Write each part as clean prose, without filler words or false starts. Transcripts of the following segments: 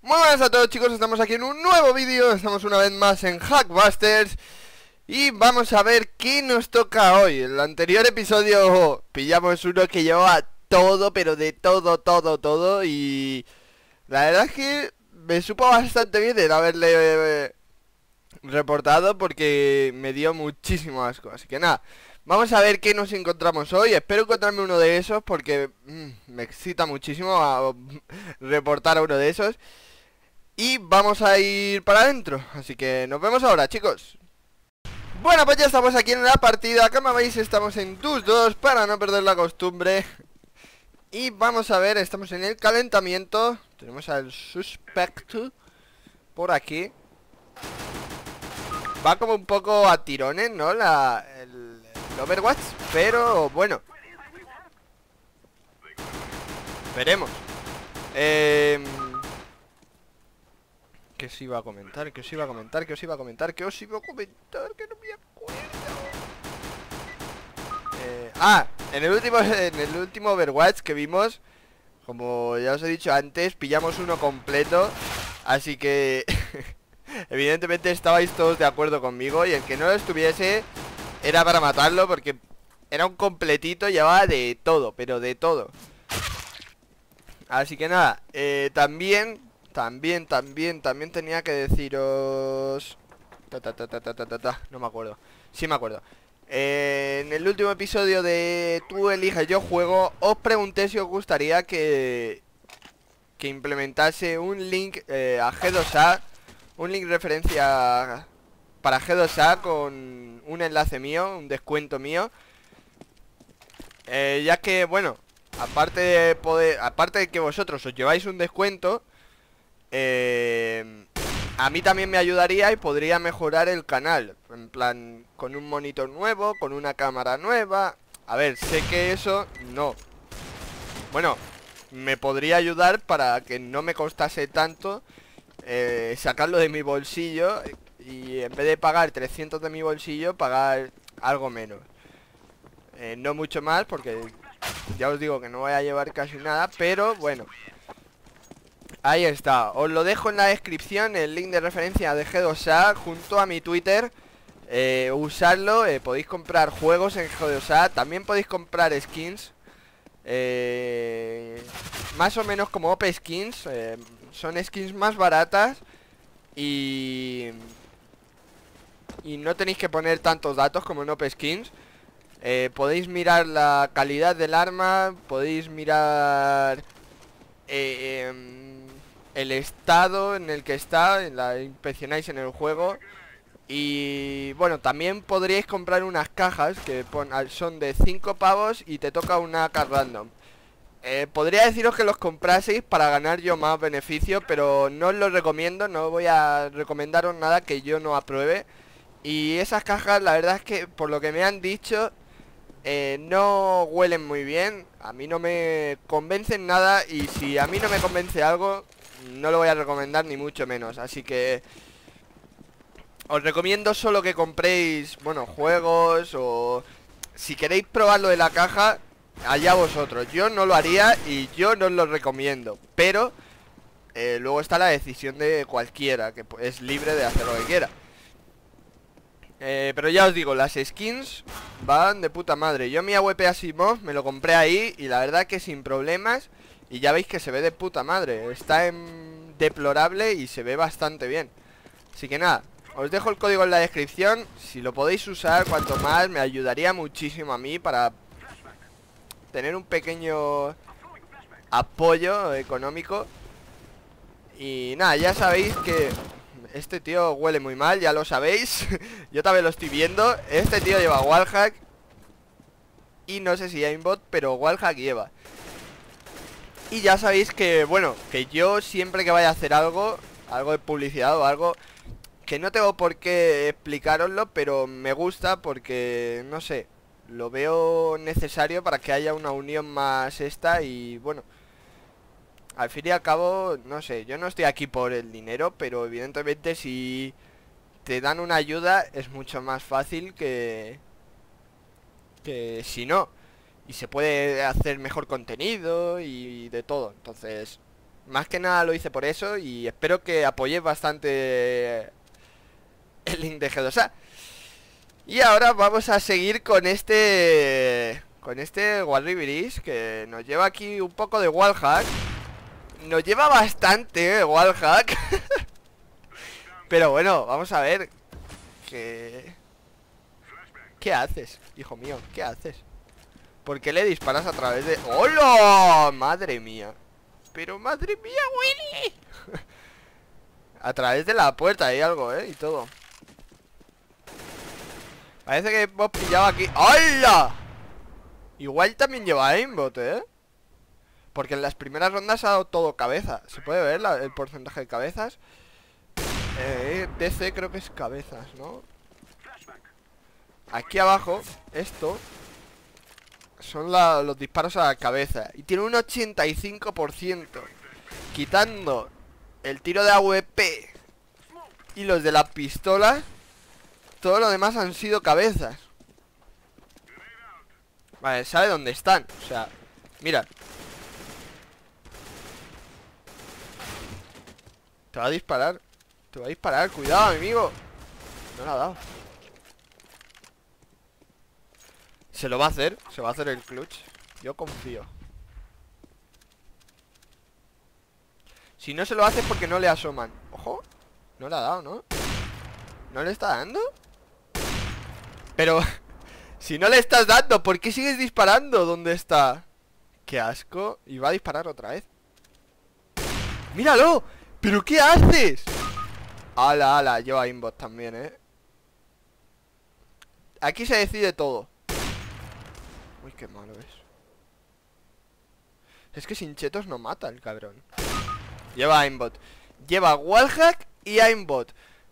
Muy buenas a todos, chicos, estamos aquí en un nuevo vídeo. Estamos una vez más en Hackbusters y vamos a ver qué nos toca hoy. En el anterior episodio pillamos uno que llevaba todo, pero de todo. Y la verdad es que me supo bastante bien el haberle reportado, porque me dio muchísimo asco. Así que nada, vamos a ver qué nos encontramos hoy. Espero encontrarme uno de esos, porque me excita muchísimo reportar a uno de esos. Y vamos a ir para adentro. Así que nos vemos ahora, chicos. Bueno, pues ya estamos aquí en la partida. Como veis, estamos en TUS 2 para no perder la costumbre. Y vamos a ver, estamos en el calentamiento. Tenemos al suspecto por aquí. Va como un poco a tirones, ¿no? El Overwatch, pero bueno, veremos. ¿Qué os iba a comentar? ¿Qué os iba a comentar? ¿Qué os iba a comentar? ¿Qué os iba a comentar? Que no me acuerdo. En el último Overwatch que vimos, como ya os he dicho antes, pillamos uno completo. Así que evidentemente estabais todos de acuerdo conmigo. Y el que no lo estuviese era para matarlo, porque era un completito, llevaba de todo, pero de todo. Así que nada, también tenía que deciros... No me acuerdo. Sí me acuerdo. En el último episodio de Tú eliges, yo juego, os pregunté si os gustaría que implementase un link a G2A, un link referencia para G2A con un enlace mío, un descuento mío. Ya que, bueno, aparte de que vosotros os lleváis un descuento, a mí también me ayudaría y podría mejorar el canal. En plan, con un monitor nuevo, con una cámara nueva. A ver, sé que eso no. Bueno, me podría ayudar para que no me costase tanto sacarlo de mi bolsillo. Y en vez de pagar 300 de mi bolsillo, pagar algo menos. No mucho más, porque ya os digo que no voy a llevar casi nada. Pero bueno, ahí está, os lo dejo en la descripción, el link de referencia de G2A junto a mi Twitter. Usarlo, podéis comprar juegos en G2A, también podéis comprar skins, más o menos como OP Skins, son skins más baratas y no tenéis que poner tantos datos como en OP Skins. Podéis mirar la calidad del arma, podéis mirar el estado en el que está, inspeccionáis en el juego. Y bueno, también podríais comprar unas cajas que son de 5 pavos y te toca una AK random. Podría deciros que los compraseis para ganar yo más beneficio, pero no os lo recomiendo, no voy a recomendaros nada que yo no apruebe. Y esas cajas, la verdad es que por lo que me han dicho, no huelen muy bien. A mí no me convencen nada. Y si a mí no me convence algo, no lo voy a recomendar ni mucho menos. Así que os recomiendo solo que compréis, bueno, juegos. O si queréis probarlo de la caja, allá vosotros. Yo no lo haría y yo no os lo recomiendo. Pero luego está la decisión de cualquiera, que es libre de hacer lo que quiera. Pero ya os digo, las skins van de puta madre. Yo mi AWP Asimov me lo compré ahí y la verdad que sin problemas. Y ya veis que se ve de puta madre. Está en deplorable y se ve bastante bien. Así que nada, os dejo el código en la descripción. Si lo podéis usar, cuanto más, me ayudaría muchísimo a mí para tener un pequeño apoyo económico. Y nada, ya sabéis que este tío huele muy mal, ya lo sabéis. Yo también lo estoy viendo. Este tío lleva wallhack. Y no sé si aimbot, pero wallhack lleva. Y ya sabéis que, bueno, que yo siempre que vaya a hacer algo de publicidad o algo, que no tengo por qué explicároslo, pero me gusta porque, no sé, lo veo necesario para que haya una unión más esta. Y bueno, al fin y al cabo, no sé, yo no estoy aquí por el dinero, pero evidentemente si te dan una ayuda es mucho más fácil que si no. Y se puede hacer mejor contenido y de todo. Entonces, Más que nada lo hice por eso y espero que apoyéis bastante el link de G2A. Y ahora vamos a seguir con este Wallriveris, que nos lleva aquí un poco de wallhack. Nos lleva bastante wallhack. Pero bueno, vamos a ver. ¿Qué haces, hijo mío? ¿Qué haces? ¿Por qué le disparas a través de...? ¡Hola! ¡Madre mía! Pero madre mía, Willy. A través de la puerta hay algo, y todo. Parece que hemos pillado aquí. ¡Hola! Igual también lleva aimbot, porque en las primeras rondas ha dado todo cabeza. Se puede ver el porcentaje de cabezas. DC creo que es cabezas, ¿no? Aquí abajo, esto son los disparos a la cabeza. Y tiene un 85%. Quitando el tiro de AWP y los de la pistola, todo lo demás han sido cabezas. Vale, sabe dónde están. O sea, mira. Te va a disparar. Te va a disparar, cuidado, amigo. No le ha dado. Se lo va a hacer. Se va a hacer el clutch. Yo confío. Si no se lo hace es porque no le asoman. Ojo. No le ha dado, ¿no? ¿No le está dando? Pero... si no le estás dando, ¿por qué sigues disparando? ¿Dónde está? Qué asco. Y va a disparar otra vez. ¡Míralo! ¿Pero qué haces? Ala, ala, lleva aimbot también, Aquí se decide todo. Uy, qué malo es. Es que sin chetos no mata el cabrón. Lleva aimbot. Lleva wallhack y aimbot.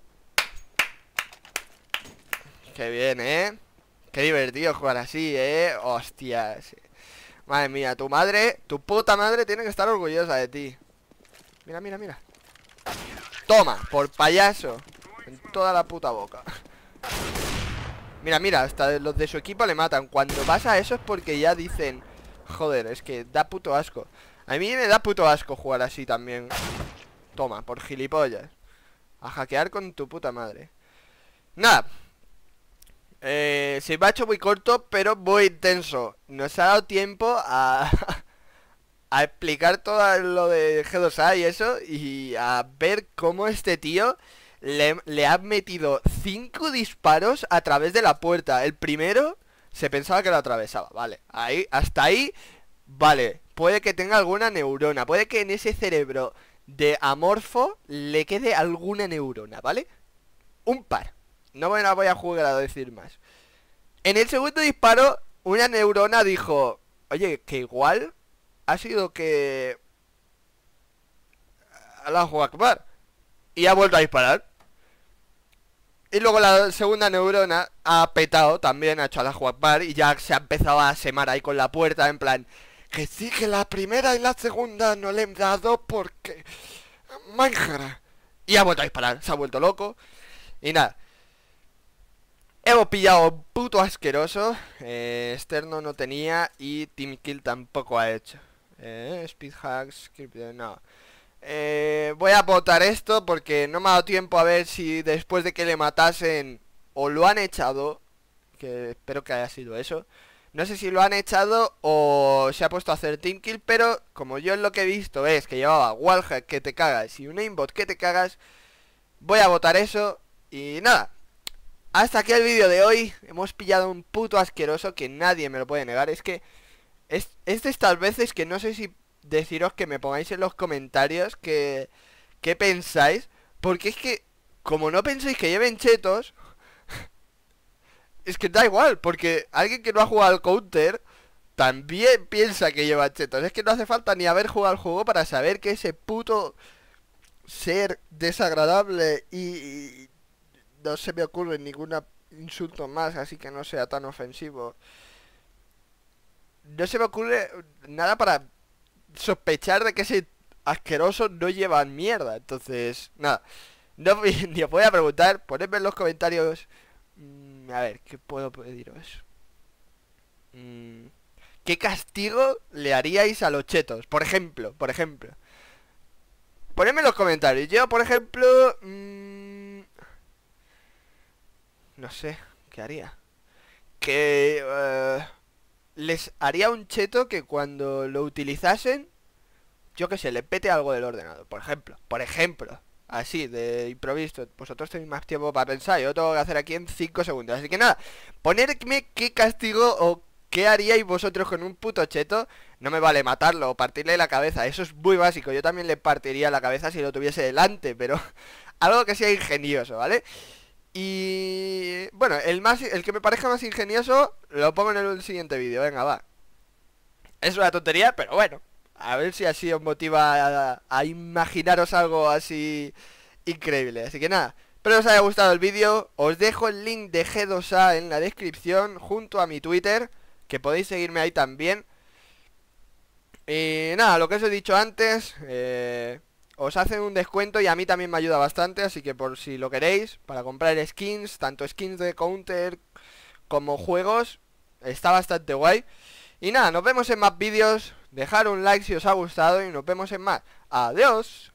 Qué bien, Qué divertido jugar así, Hostias. Madre mía, tu madre, tu puta madre tiene que estar orgullosa de ti. Mira, mira, mira. Toma, por payaso. En toda la puta boca. Mira, mira, hasta los de su equipo le matan. Cuando pasa eso es porque ya dicen... joder, es que da puto asco. A mí me da puto asco jugar así también. Toma, por gilipollas. A hackear con tu puta madre. Nada. Se me ha hecho muy corto, pero muy intenso. Nos ha dado tiempo a... a explicar todo lo de G2A y eso. Y a ver cómo este tío le ha metido 5 disparos a través de la puerta. El primero se pensaba que lo atravesaba. Vale, ahí, hasta ahí. Vale, puede que tenga alguna neurona. Puede que en ese cerebro de amorfo le quede alguna neurona, ¿vale? Un par. No me la voy a jugar a decir más. En el segundo disparo, una neurona dijo: oye, que igual ha sido que... Allahu Akbar. Y ha vuelto a disparar. Y luego la segunda neurona ha petado también, ha hecho Allahu Akbar. Y ya se ha empezado a semar ahí con la puerta, en plan... que sí, que la primera y la segunda no le he dado porque... Manjara. Y ha vuelto a disparar, se ha vuelto loco. Y nada. Hemos pillado un puto asqueroso. Externo no tenía y Team Kill tampoco ha hecho. Speed hacks, no. Voy a votar esto porque no me ha dado tiempo a ver si después de que le matasen o lo han echado, que espero que haya sido eso. No sé si lo han echado o se ha puesto a hacer team kill, pero como yo lo que he visto es que llevaba wallhack que te cagas y un aimbot que te cagas, voy a votar eso. Y nada, hasta aquí el vídeo de hoy. Hemos pillado un puto asqueroso que nadie me lo puede negar. Es que es de estas veces que no sé si deciros que me pongáis en los comentarios qué pensáis. Porque es que, como no pensáis que lleven chetos, es que da igual, porque alguien que no ha jugado al Counter también piensa que lleva chetos. Es que no hace falta ni haber jugado al juego para saber que ese puto ser desagradable y no se me ocurre ningún insulto más, así que no sea tan ofensivo. No se me ocurre nada para sospechar de que ese asqueroso no lleva mierda. Entonces, nada, no ni os voy a preguntar. Ponedme en los comentarios. A ver, ¿qué puedo pediros? ¿Qué castigo le haríais a los chetos? Por ejemplo. Ponedme en los comentarios. Yo, por ejemplo... no sé, ¿qué haría? Que... les haría un cheto que cuando lo utilizasen, yo que sé, le pete algo del ordenador. Por ejemplo, así, de improviso. Vosotros tenéis más tiempo para pensar. Yo lo tengo que hacer aquí en 5 segundos. Así que nada, ponedme qué castigo o qué haríais vosotros con un puto cheto. No me vale matarlo o partirle la cabeza. Eso es muy básico. Yo también le partiría la cabeza si lo tuviese delante, pero algo que sea ingenioso, ¿vale? Y bueno, el que me parezca más ingenioso lo pongo en el siguiente vídeo. Venga, va. Es una tontería, pero bueno. A ver si así os motiva a imaginaros algo así increíble. Así que nada, espero os haya gustado el vídeo. Os dejo el link de G2A en la descripción junto a mi Twitter, que podéis seguirme ahí también. Y nada, lo que os he dicho antes, os hacen un descuento y a mí también me ayuda bastante. Así que por si lo queréis, para comprar skins, tanto skins de Counter como juegos, está bastante guay. Y nada, nos vemos en más vídeos. Dejar un like si os ha gustado y nos vemos en más. Adiós.